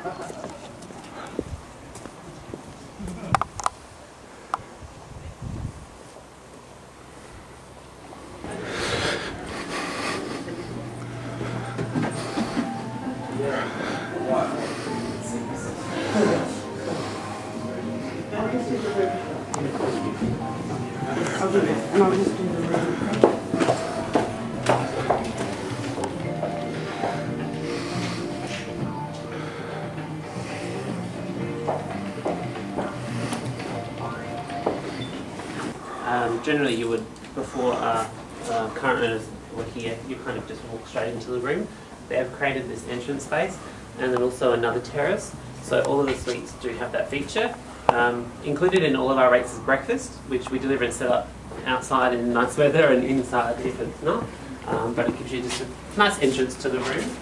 Generally you would, before current owners were here, you kind of just walk straight into the room. They have created this entrance space and then also another terrace. So all of the suites do have that feature. Included in all of our rates is breakfast, which we deliver and set up outside in nice weather and inside if it's not. But it gives you just a nice entrance to the room.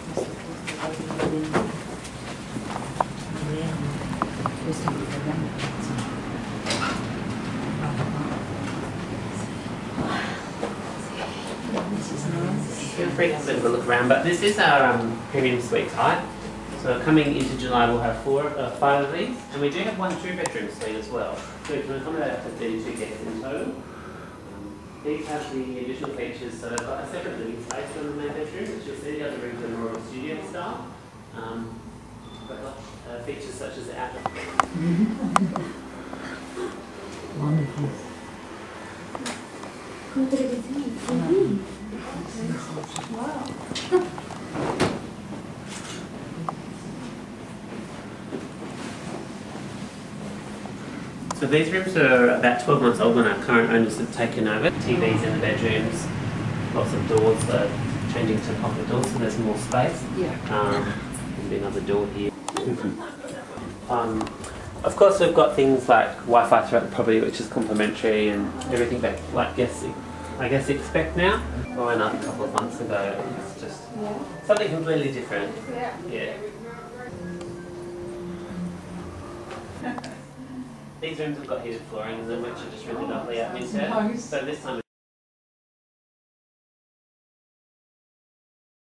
Feel free to have a bit of a look around, but this is our premium suite type. So coming into July we'll have 5 of these, and we do have 1 2-bedroom suite as well. So we can accommodate up to 32 guests in total. These have the additional features, so they've got a separate living space from the main bedroom, which you'll see the other rooms are more of a studio style. But features such as the outdoor. Wonderful. Wow. So these rooms are about 12 months old when our current owners have taken over. TVs in the bedrooms, lots of doors, changing to pocket doors so there's more space. Yeah. There'll be another door here. Of course we've got things like Wi-Fi throughout the property, which is complimentary, and everything that like guests I guess expect now. I went up a couple of months ago. It's just something completely different. Yeah. These rooms have got heated flooring in them, which are just really lovely at winter. So this time